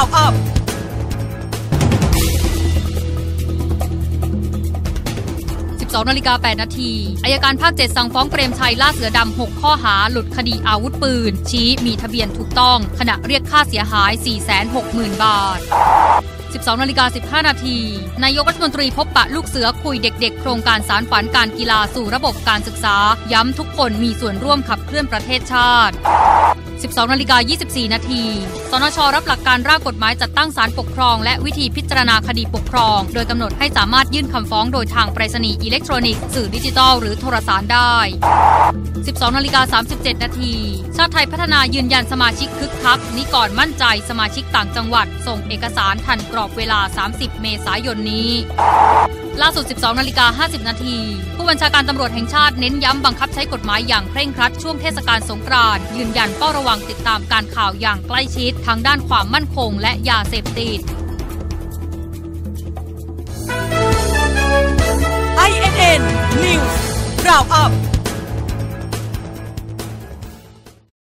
Roundup 12:08 น.อัยการภาค 7 สั่งฟ้องเปรมชัยล่าเสือดำ 6 ข้อหาหลุดคดีอาวุธปืนชี้มีทะเบียนถูกต้องขณะเรียกค่าเสียหาย 460,000 บาท 12:15 น.นายกรัฐมนตรีพบปะลูกเสือคุยเด็กๆโครงการสารฝันการกีฬาสู่ระบบการศึกษาย้ำทุกคนมีส่วนร่วมขับเคลื่อนประเทศชาติ 12:24 น.สนช.รับหลักการร่างกฎหมายจัดตั้งศาลปกครองและวิธีพิจารณาคดีปกครองโดยกำหนดให้สามารถยื่นคำฟ้องโดยทางไปรษณีย์อิเล็กทรอนิกส์สื่อดิจิทัลหรือโทรสารได้ 12:37 น.ชาติไทยพัฒนายืนยันสมาชิกคึกคักนิกรมั่นใจสมาชิกต่างจังหวัดส่งเอกสารทันกรอบเวลา 30 เมษายนนี้ล่าสุด 12:50 น.ผู้บัญชาการตำรวจแห่งชาติเน้นย้ำบังคับใช้กฎหมายอย่างเคร่งครัดช่วงเทศกาลสงกรานต์ยืนยันเฝ้าระวังติดตามการข่าวอย่างใกล้ชิดทั้งด้านความมั่นคงและยาเสพติด INN News Roundup